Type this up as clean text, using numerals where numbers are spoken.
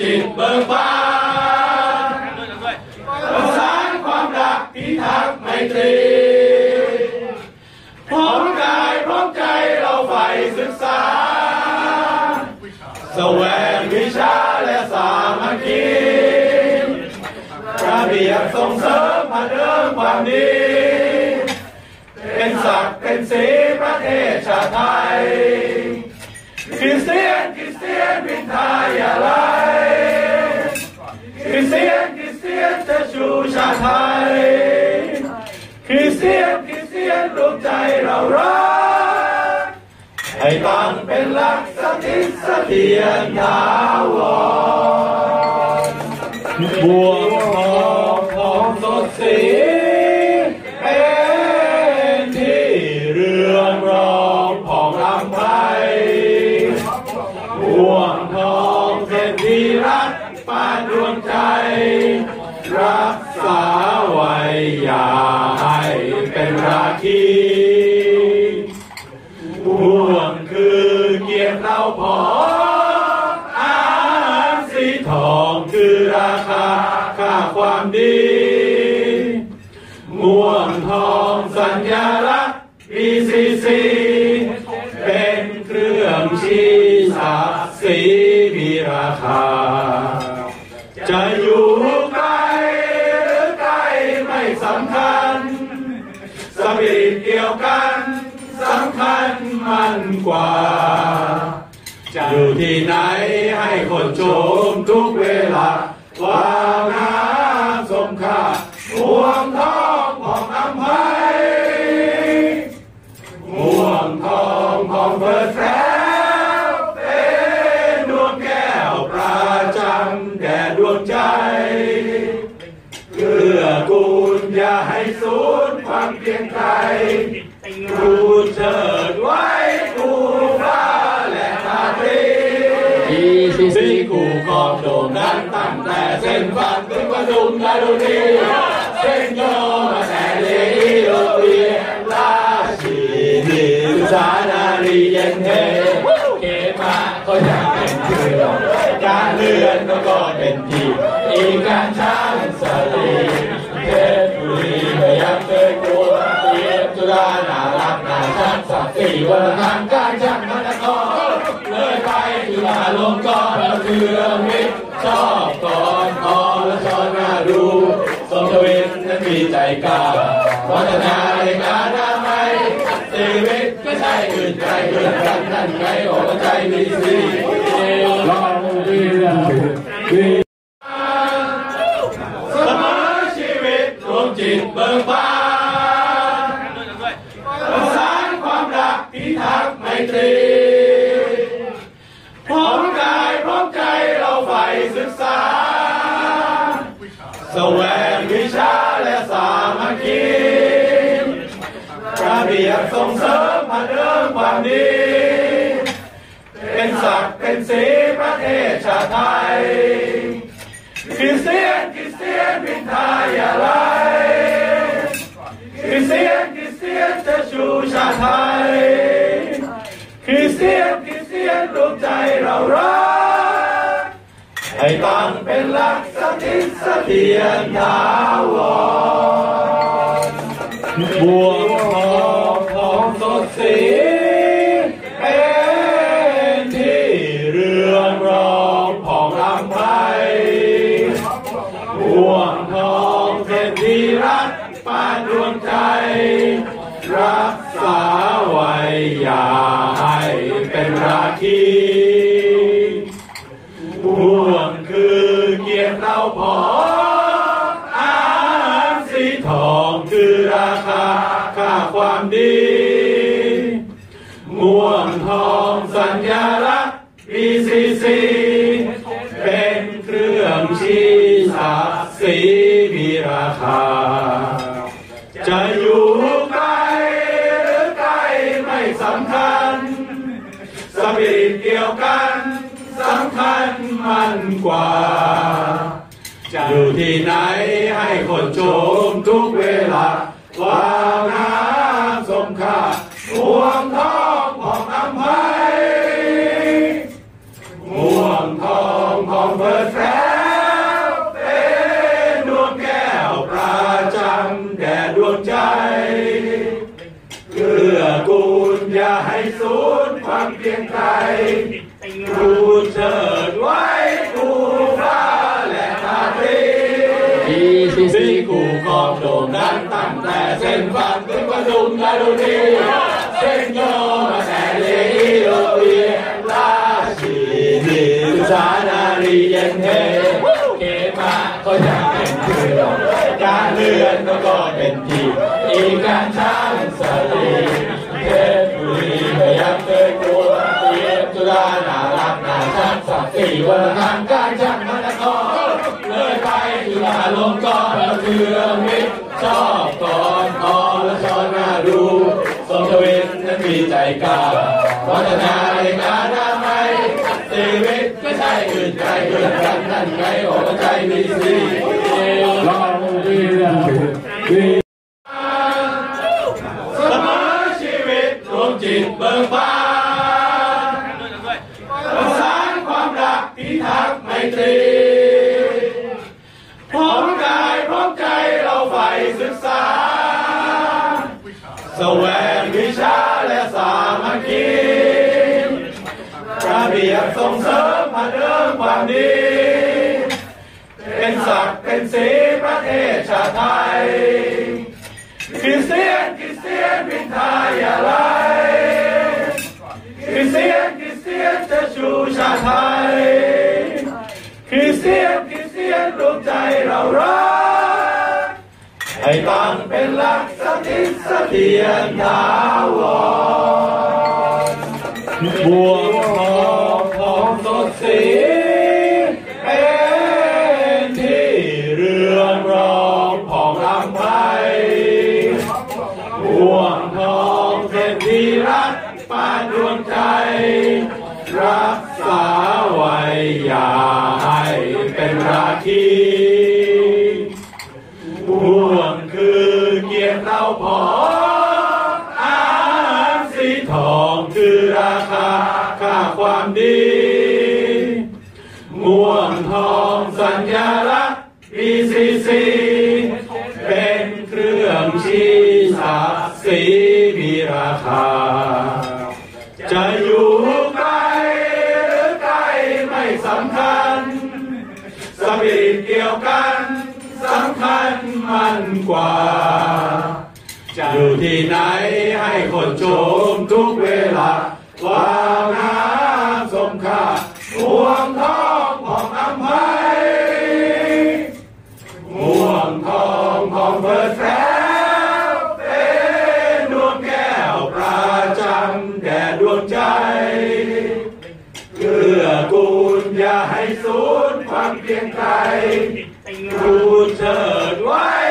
จิตเบิกบานประสานความรักพิทักษ์ไมตรีพร้อมกายพร้อมใจเราใฝ่ศึกษาแสวงวิชาและสามัคคีระเบียบส่งเสริมพัฒนาความดีเป็นศักดิ์เป็นศรีประเทศชาติไทยคริสเตียนวิทยาลัยคริสเตียนจะชูชาติไทยคริสเตียนรวมใจเรารักให้ตั้งเป็นหลักสถิตเสถียรถาวรบัวทองสดสีเป็นที่เรืองรองผ่องรำไพบัวทองเป็นที่รักปานดวงใจรักษาไว้อย่าให้เป็นราคีห่วงคือเกียรติเราพออาสีทองคือราคาค่าความดีม่วงทองสัญลักษณ์ BCC เป็นเครื่องชี้ศักดิ์ศรีมีราคาจะอยู่ไกลหรือใกล้ไม่สำคัญสปิริตเดียวกันสำคัญมันกว่าจะอยู่ที่ไหนให้คนชมทุกเวลาว่างามสมค่าม่วงทองของอำไพม่วงทองของเปิดแฝงเป็นดวงแก้วประจำแด่ดวงใจเพื่อกูลอย่าให้สูญความเพียงไกลกูเชิดไว้กูฟ้าและราตรีสีกูครอบโด่งดังตั้งแต่เส้นฝันถึงประดุมดารุณีเส้นโยมาแต่เลโยเวียราชีนีสุสานารีเย็นเทเกมาก็ยังเป็นคือการเลื่อนก็เป็นที่อีกการช้างสลีเพชรบุรีก็ยังเคยกลัวเทียบจุฬาน่ารักน่าชังสักสี่วันทางการช่างมันก็เลยไปจุฬาลงกรณ์แล้วเรือมิตรชอบก่อนพอและชอนน่าดูทรงทวินนั้นมีใจกล้าวัฒนาในการทำไมชีวิตไม่ใช่อื่นไกลเกินกันนั่นไงออกใจมีสีเราดีเสมอชีวิตรวมจิตเบิกบานประสานความรักพิทักษ์ไมตรีพร้อมกายพร้อมใจเราใฝ่ศึกษาแสวงวิชาและสามัคคีระเบียบส่งเสริมพัฒนาความดีเป็นศักดิ์เป็นศรีประเทศชาติไทยคริสเตียนวิทยาลัยคริสเตียนจะชูชาติไทยคริสเตียนรวมใจเรารักให้ตั้งเป็นหลักสถิตเสถียรถาวรบัวทองสดสีเป็นที่เรืองรองผ่องรำไพม่วงทองเป็นที่รักปานดวงใจรักษาไว้อย่าให้เป็นราคีห่วงคือเกียรติเราพออาสีทองคือราคาค่าความดีม่วงทองสัญลักษณ์ BCC เป็นเครื่องชี้ศักดิ์ศรีมีราคาจะอยู่ไกลหรือใกล้ไม่สำคัญสปิริตเดียวกันสำคัญมันกว่าจะอยู่ที่ไหนให้คนชมทุกเวลาว่างามสมค่าม่วงทองของอำไพม่วงทองของเปิดแฝความเพียงไกรกูเชิดไว้กูฟ้าและราตรีที่กูครองโด่งดังตั้งแต่เส้นฝั่งถึงปทุมธานีเส้นโยมาแต่เลอีโรเบียราชีนีสุสานารีเย็นเฮเกมาก็ยังเป็นเพื่อนการเลื่อนก็เป็นทีอีกการช้างสตีเพชรบุรีไม่ยังเคยกลัวเตรียมจุฬาน่ารักน่าชักสักสี่วันทางการช่างมันครเลยไปจุฬาลงกรณ์เพื่อมิตรชอบก่อนอและชอนน่าดูทรงทวินนั้นมีใจกล้าวัฒนาในการทำให้ชีวิตไม่ใช่อื่นไกลเกินกันนั่นไงอกใจมีสีเราดีเสมอชีวิตดวงจิตเบิกบานประสานความรักพิทักษ์ไมตรีพร้อมกายพร้อมใจเราใฝ่ศึกษาแสวงวิชาและสามัคคีระเบียบส่งเสริมพัฒนาความดีเป็นศักดิ์เป็นศรีประเทศชาติไทยคริสเตียนวินทายาลัยคริสเตียนจะชูชาติไทยคริสเตียนรวมใจเรารักให้ตั้งเป็นหลักสถิตเสถียรถาวรบวงทองของสดสีเป็นที่เรืองรองผ่องรำไพบวงทองเป็นที่รักปานดวงใจรักษาไว้อย่าให้เป็นราคีบ่วงคือเกียรติเราพออาสีทองคือราคาค่าความดีม่วงทองสัญลักษณ์ BCC เป็นเครื่องชี้ศักดิ์ศรีมีราคาจะอยู่ไกลหรือใกล้ไม่สำคัญสปิริตเกี่ยวกันสำคัญมันกว่าจะอยู่ที่ไหนให้คนชมทุกเวลาว่าน้ำสมค่าห่วงทองของอำไพห่วงทองของเพิดแท้เป็นดวงแก้วประจำแด่ดวงใจเพื่อกูลอย่าให้สูญความเพียงไกรกูเชิดไว้